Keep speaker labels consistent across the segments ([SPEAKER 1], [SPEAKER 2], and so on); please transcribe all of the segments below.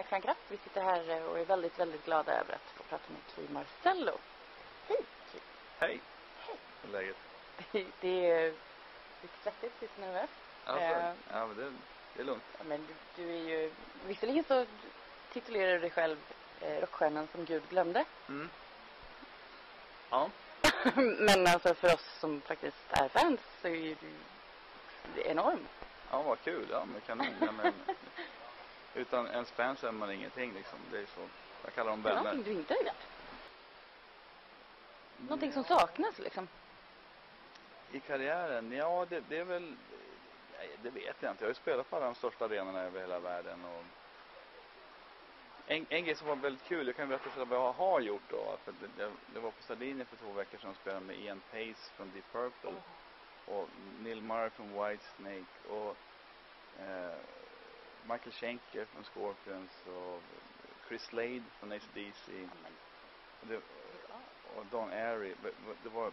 [SPEAKER 1] Frank Rapp. Vi sitter här och är väldigt, väldigt glada över att få prata med Key Marcello. Hej, Key.
[SPEAKER 2] Hej.
[SPEAKER 1] Hej.
[SPEAKER 2] Hur är läget?
[SPEAKER 1] Det är lite svettigt, lite nervöst.
[SPEAKER 2] Alltså, ja, men det är lugnt.
[SPEAKER 1] Ja, men du är ju... Visserligen så titulerar du dig själv rockstjärnan som Gud glömde.
[SPEAKER 2] Mm. Ja.
[SPEAKER 1] Men alltså för oss som faktiskt är fans så är ju du enorm.
[SPEAKER 2] Ja, vad kul. Ja, men kanon. Ja, men, utan ens fans är man ingenting liksom. Det är så. Jag kallar dem
[SPEAKER 1] Det är
[SPEAKER 2] vänner.
[SPEAKER 1] någonting du inte har gjort. Någonting som saknas liksom.
[SPEAKER 2] I karriären? Ja, det är väl... Nej, det vet jag inte. Jag har ju spelat på alla de största arenorna över hela världen. Och en grej som var väldigt kul, jag kan berätta för vad jag har gjort då. För jag var på Sardinien för 2 veckor sedan och spelade med Ian Pace från Deep Purple. Och Neil Murray från Whitesnake. Och Michael Schenker från Scorpions. Och Chris Slade från AC/DC. Och Don Airy. Det var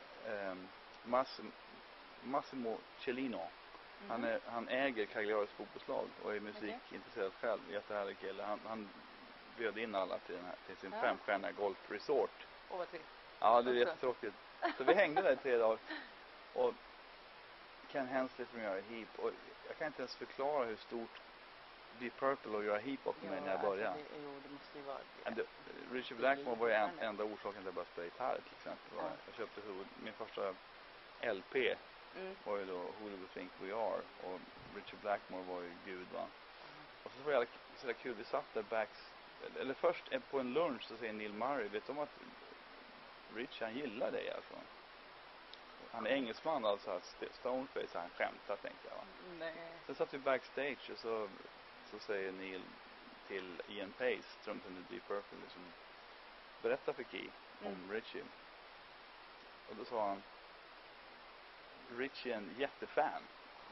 [SPEAKER 2] Massimo Cellino. Han äger Cagliaris fotbollslag och är musikintresserad själv. Jättehärlig kille. Han bjöd in alla till sin 5-stjärniga golfresort.
[SPEAKER 1] Åh, vad trist.
[SPEAKER 2] Ja, det är jättetråkigt. Så vi hängde där i 3 dagar. Och Ken Hensley från Uriah Heep. Och jag kan inte ens förklara hur stort Deep Purple och Uriah Heep var för mig när jag började.
[SPEAKER 1] Alltså, det måste ju vara...
[SPEAKER 2] Richard Blackmore var ju enda orsaken till att jag började spela gitarr till exempel. Jag köpte min första LP. Var ju då Who Do We Think We Are. Och Richard Blackmore var ju gud, va. Och så var det så där kul. Vi satt där eller först på en lunch så säger Neil Murray, vet du om att Rich, han gillar dig alltså. Han är engelsman alltså, Stoneface, han skämtar tänker jag, va.
[SPEAKER 1] Nej.
[SPEAKER 2] Sen satt vi backstage och så säger Neil till Ian Pace, trumsen i Deep Purple, liksom, berätta för Key om Richie. Och då sa han, Richie är en jättefan.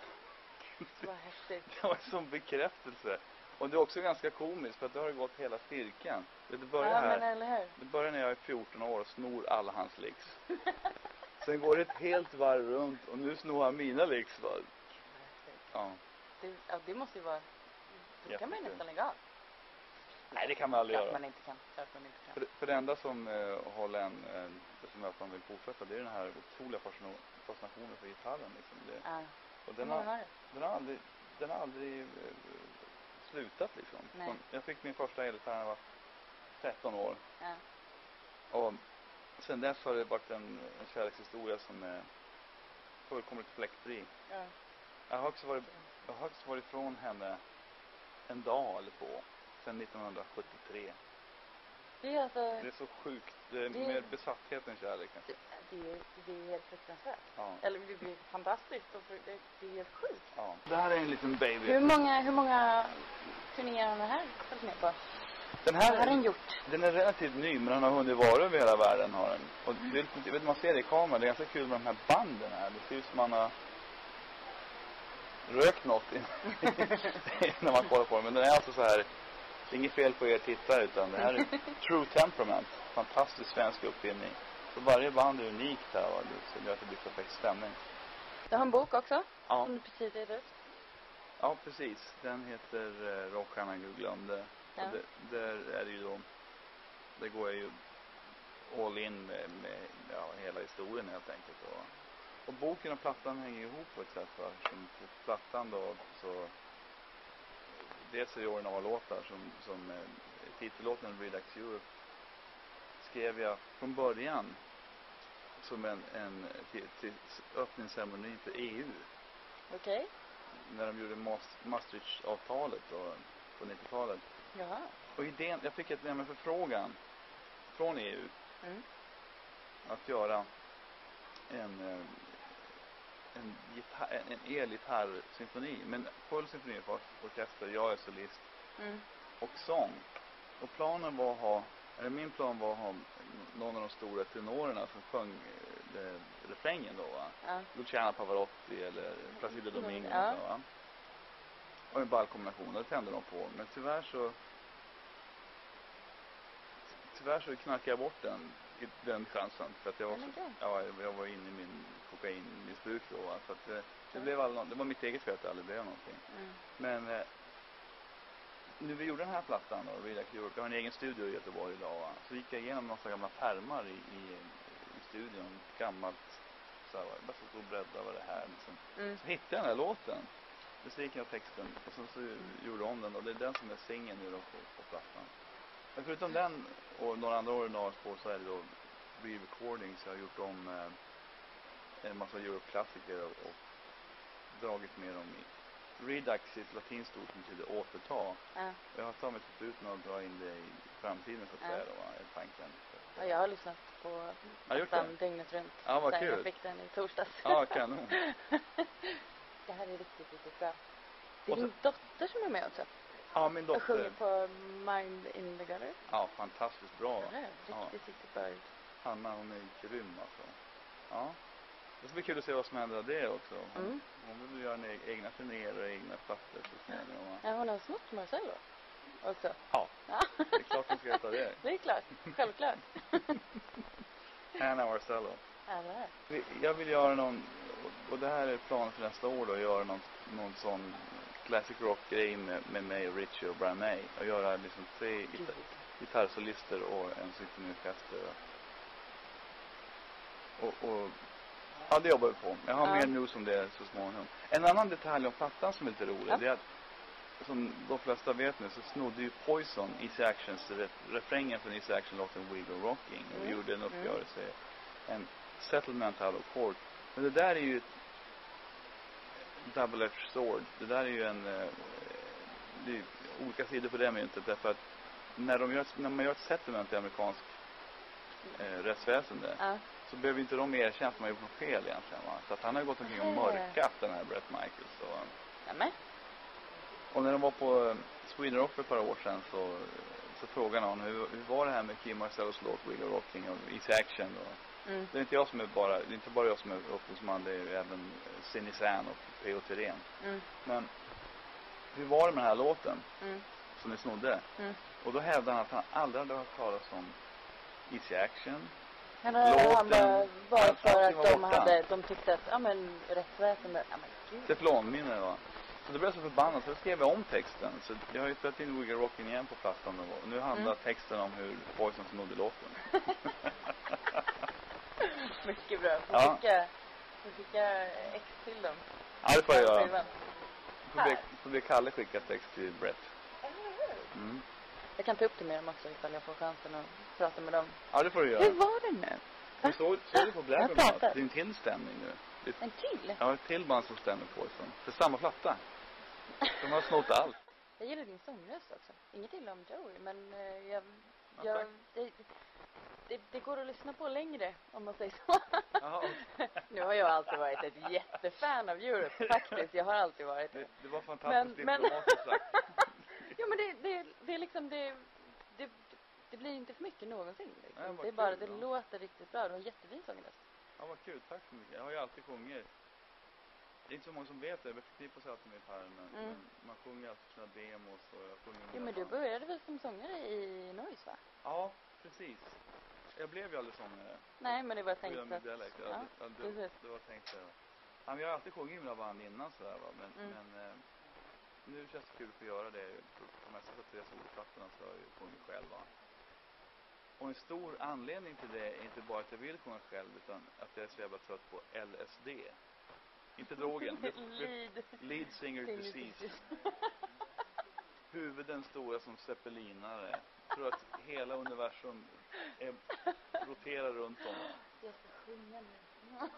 [SPEAKER 1] Vad häftigt.
[SPEAKER 2] Det var en sån bekräftelse. Och det är också ganska komiskt för att det har gått hela styrkan. Det börjar
[SPEAKER 1] men eller hur?
[SPEAKER 2] Det börjar när jag är 14 år och snor alla hans licks. Sen går det ett helt varv runt och nu snor han mina licks. Ja.
[SPEAKER 1] Det måste ju vara... Då kan man ju nästan lägga av.
[SPEAKER 2] Nej, det kan man aldrig göra.
[SPEAKER 1] Man inte kan.
[SPEAKER 2] För det enda som håller som gör att man vill fortsätta, det är den här otroliga fascinationen för gitarren. Liksom. Och den har aldrig slutat liksom. Jag fick min första elgitarr när jag var 13 år.
[SPEAKER 1] Ja.
[SPEAKER 2] Och sen dess har det varit en kärlekshistoria som är fullkomligt fläktfri.
[SPEAKER 1] Ja.
[SPEAKER 2] Jag har också varit från henne en dag eller 2 sedan 1973.
[SPEAKER 1] Det är alltså...
[SPEAKER 2] Det är så sjukt. Det är mer besatthet än kärleken.
[SPEAKER 1] Det är helt fruktansvärt.
[SPEAKER 2] Ja.
[SPEAKER 1] Eller det blir fantastiskt. Och det är helt sjukt.
[SPEAKER 2] Ja. Det här är en liten baby.
[SPEAKER 1] Hur många turnéer har den här följt med på?
[SPEAKER 2] Den här
[SPEAKER 1] har den gjort?
[SPEAKER 2] Den är relativt ny, men den har hunnit vara över hela världen. Har den. Och det är lite, vet, man ser det i kameran. Det är ganska kul med de här banden här. Det ser ut som man har rökt något när man kollar på den. Men den är alltså så här. Det är inget fel på er tittare, utan det här är True Temperament. Fantastisk svensk uppfinning. Så varje band är unikt här, va? Så det gör att det blir perfekt stämning.
[SPEAKER 1] Du har en bok också?
[SPEAKER 2] Ja.
[SPEAKER 1] Som du precis gett ut?
[SPEAKER 2] Ja, precis. Den heter Rockstjärnan Gud glömde. Ja. Och där är det ju då... Det går ju all in med hela historien helt enkelt. Och boken och plattan hänger ihop på ett sätt. Som på plattan då så... Dels är det originallåtar som titellåten Redux Europe skrev jag från början som en till öppningsceremoni för EU.
[SPEAKER 1] Okej.
[SPEAKER 2] När de gjorde Maastricht-avtalet på 90-talet.
[SPEAKER 1] Jaha.
[SPEAKER 2] Och idén, jag fick en förfrågan från EU att göra en elgitarrsymfoni, men full symfoni för orkester, jag är solist och sång. Och planen var min plan var att ha någon av de stora tenorerna som sjöng refrängen då, va? Ja. Luciano Pavarotti eller Placido Domingo, va? Och en ball kombination, det tände de på. Men tyvärr så knackade jag bort den chansen för att jag var inne i min kokainmissbruk då, så att det var mitt eget fel att det aldrig blev någonting. Men nu vi gjorde den här plattan då, Relax Europe, jag har en egen studio i Göteborg idag, va? Så gick jag igenom en massa gamla pärmar i studion, gammalt så här, bara så bredda vad det här liksom. Så hittade jag den här låten, musiken och texten, och så gjorde jag om den, och det är den som är singeln nu då på plattan. Men förutom den och några andra originalspår så är det då re-recordings. Jag har gjort om en massa Europe-klassiker och dragit med dem i Redux, ett latinskt ord som betyder återta. Jag har tagit förflutna och dra in det i framtiden så att säga då, är tanken.
[SPEAKER 1] Ja, jag har lyssnat på nästan dygnet runt.
[SPEAKER 2] Ja, vad kul.
[SPEAKER 1] Jag fick den i torsdags.
[SPEAKER 2] Ja, kanon.
[SPEAKER 1] Det här är riktigt, riktigt bra. Det är din dotter som är med också.
[SPEAKER 2] Ja, min dotter.
[SPEAKER 1] Och sjunger på Mind in the Gutter.
[SPEAKER 2] Ja, fantastiskt bra.
[SPEAKER 1] Ja, riktigt, riktigt bra.
[SPEAKER 2] Hanna, hon är grym alltså. Ja. Det ska bli kul att se vad som händer av det också. Hon vill göra en egna turnéer och egna plattor så småningom.
[SPEAKER 1] Ja, hon har snott Marcello också.
[SPEAKER 2] Ja, det är klart hon ska heta det.
[SPEAKER 1] Det är klart, självklart.
[SPEAKER 2] Hanna Marcello.
[SPEAKER 1] Ja, det är.
[SPEAKER 2] Jag vill göra någon, och det här är planen för nästa år då, att göra någon sån classic rock-grej med mig och Richie och Brian May. Och göra liksom 3 gitarrsolister och en symfoniorkester. Och ja, det jobbar vi på. Jag har mer news om det så småningom. En annan detalj om plattan som är lite rolig, det är att som de flesta vet nu så snodde ju Poison Easy Actions refrängen från Easy Action-låten We Go Rocking och gjorde en uppgörelse, en settlement out of court. Men det där är ju ett double-edged sword. Det där är ju det är olika sidor på det myntet, därför att när man gör ett settlement i amerikansk rättsväsende så behöver inte de erkänna att man har gjort något fel egentligen, va? Så att han har gått omkring och mörkat den här Bret Michaels och när de var på Sweden Rock för ett par år sedan så frågade någon hur var det här med Kim Marcellos låt We Go Rocking och Easy Action och det är inte jag som är det är inte bara jag som är upphovsman, det är ju även Cindy San och P.O. Thyrén. Men hur var det med den här låten som ni snodde? Och då hävdade han att han aldrig hade hört talas om Easy Action.
[SPEAKER 1] Han var för att de tyckte att rättsväsendet,
[SPEAKER 2] teflonminne, va? Så det blev så förbannat, så jag skrev om texten. Så jag har ju spelat in We Go Rocking igen på plattan och nu handlar texten om hur Poison snodde låten.
[SPEAKER 1] Mycket bra. Får skicka ex till dem.
[SPEAKER 2] Ja, det får jag göra. Får be Kalle skicka text till Brett.
[SPEAKER 1] Jag kan ta upp det med dem också ifall jag får chansen att prata med dem.
[SPEAKER 2] Ja, det får du göra.
[SPEAKER 1] Hur var det nu?
[SPEAKER 2] Du såg du på Blabbermouth? Det är en till stämning nu.
[SPEAKER 1] En till?
[SPEAKER 2] Ja, ett till band som stämmer Poison. Det är samma platta. De har snott allt.
[SPEAKER 1] Jag gillar din sångröst också. Inget illa om Joey, men det går att lyssna på längre, om man säger så. Nu har jag alltid varit ett jättefan av Europe, faktiskt. Jag har alltid varit det.
[SPEAKER 2] Det var fantastiskt diplomatiskt sagt.
[SPEAKER 1] Ja, men det är liksom det blir inte för mycket någonsin. Liksom.
[SPEAKER 2] Nej,
[SPEAKER 1] det är bara,
[SPEAKER 2] kul,
[SPEAKER 1] det låter riktigt bra. Du har jättefin sångröst.
[SPEAKER 2] Ja, vad kul. Tack så mycket. Jag har ju alltid sjungit. Det är inte så många som vet det. Jag förknippar sig alltid med gitarren. Men man sjunger alltid sina demos. Och jag sjunger
[SPEAKER 1] men du började väl som sångare i Noise, va?
[SPEAKER 2] Ja, precis. Jag blev ju aldrig sångare.
[SPEAKER 1] Nej, men det var tänkt att...
[SPEAKER 2] Det var tänkt att... Ja, men jag har alltid sjungit i mina band innan sådär, va. Men nu känns det kul att få göra det. På mesta sätt 3 solplattorna så har jag ju sjungit själv, va. Och en stor anledning till det är inte bara att jag vill sjunga själv, utan att jag är så jävla trött på LSD. Inte drogen. Lead singer disease. Huvuden stora som zeppelinare. Jag tror att hela universum roterar runt om.
[SPEAKER 1] Jag ska sjunga nu.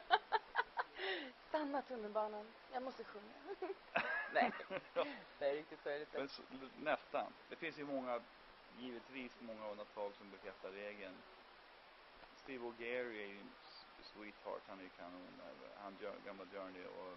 [SPEAKER 1] Stanna tunnelbanan. Jag måste sjunga. Nej. Det är riktigt så är det.
[SPEAKER 2] Men nästan. Det finns ju givetvis många undantag som bekräftar regeln. Steve O'Gary är ju en sweetheart. Han är ju kanon. Han gamla Journey och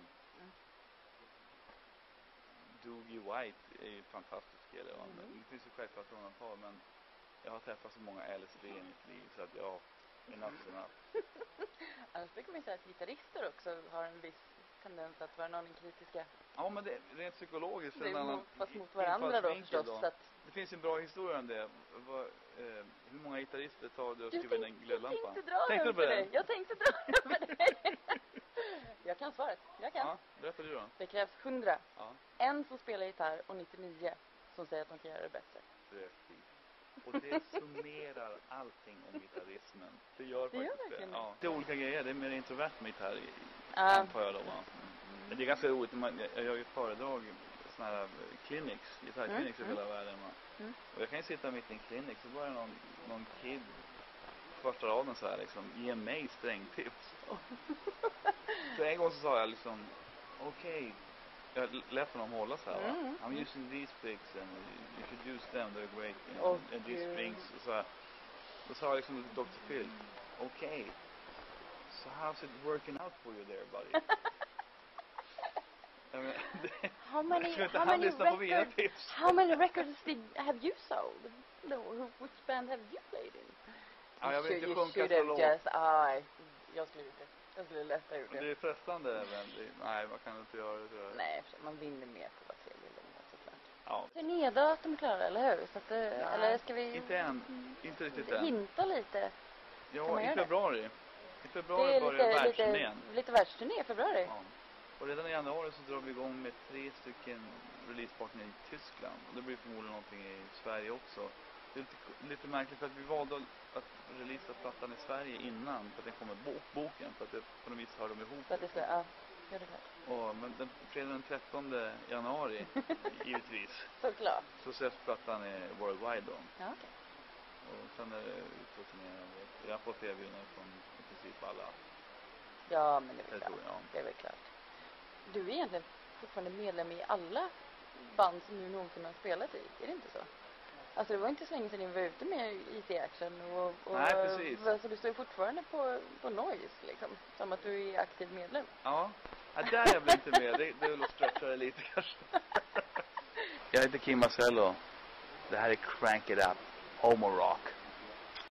[SPEAKER 2] Doogie White är ju fantastisk kille. Det finns ju självklart undantag, men jag har träffat så många LSD i mitt liv så att enough's enough.
[SPEAKER 1] Annars brukar man säga att gitarrister också har en viss tendens att vara någon kritiska.
[SPEAKER 2] Ja, men det är rent psykologiskt.
[SPEAKER 1] Det är fast mot varandra då förstås. Så att...
[SPEAKER 2] Det finns en bra historia om det. Hur många gitarrister tar du och skriver in en glödlampa?
[SPEAKER 1] Jag tänkte dra över det. Jag kan svaret. Jag kan.
[SPEAKER 2] Ja, berätta du då.
[SPEAKER 1] Det krävs 100.
[SPEAKER 2] Ja.
[SPEAKER 1] En som spelar gitarr och 99 som säger att de kan göra det bättre.
[SPEAKER 2] Precis. Och det summerar allting om gitarrismen. Det gör faktiskt det. Ja. Det är olika grejer. Det är mer introvert med gitarr antar jag då. Men det är ganska roligt. Jag gör ju föredrag, såna här clinics, gitarrclinics i hela världen. Och jag kan ju sitta mitt i en clinic så bara någon kid första raden så här liksom, ge mig strängtips. Så en gång så sa jag liksom, okej. Jag lät honom hålla så här va. I'm using these picks and you should use them, they're great. You know, and these strings. Och så här. Då sa jag liksom till Dr. Phil, okej. So how's it working out for you there, buddy?
[SPEAKER 1] How many records have you sold? No, which band have you played in?
[SPEAKER 2] Ja, jag vill inte sjunka så lågt.
[SPEAKER 1] Jag skulle lätta ur det.
[SPEAKER 2] Det är frestande även. Nej, man kan inte göra det tror jag.
[SPEAKER 1] Nej, man vinner mer på att trevlig såklart.
[SPEAKER 2] Ja.
[SPEAKER 1] Turnédatum klara, eller hur? Så att det, eller ska vi...
[SPEAKER 2] Inte än. Inte riktigt än.
[SPEAKER 1] Hinta lite.
[SPEAKER 2] Ja, i februari. I februari börjar världsturnén.
[SPEAKER 1] Lite världsturné i februari.
[SPEAKER 2] Ja. Och redan i januari så drar vi igång med 3 stycken releasepartner i Tyskland. Och det blir förmodligen någonting i Sverige också. Det är lite märkligt för att vi valde att releasa plattan i Sverige innan för att den kommer boken för att det på något vis hör de ihop.
[SPEAKER 1] För att det ska, ja, gör det klart.
[SPEAKER 2] Men fredag den 13 januari givetvis.
[SPEAKER 1] Såklart.
[SPEAKER 2] Så släpps plattan i Worldwide då.
[SPEAKER 1] Ja, okej.
[SPEAKER 2] Och sen är det ut och turnerande. Jag har fått erbjudanden från i princip alla.
[SPEAKER 1] Ja, men det är väl klart.
[SPEAKER 2] Ja.
[SPEAKER 1] Det är väl klart. Du är egentligen fortfarande medlem i alla band som du någonsin har spelat i, är det inte så? Alltså det var inte så länge sedan ni var ute med Easy Action och
[SPEAKER 2] nej, precis.
[SPEAKER 1] Så du står ju fortfarande på Noise liksom, som att du är aktiv medlem.
[SPEAKER 2] Ja, där är jag väl inte med. Det är väl att stretcha det lite kanske. Jag heter Kim Marcello. Det här är Crank It Up, Homo Rock.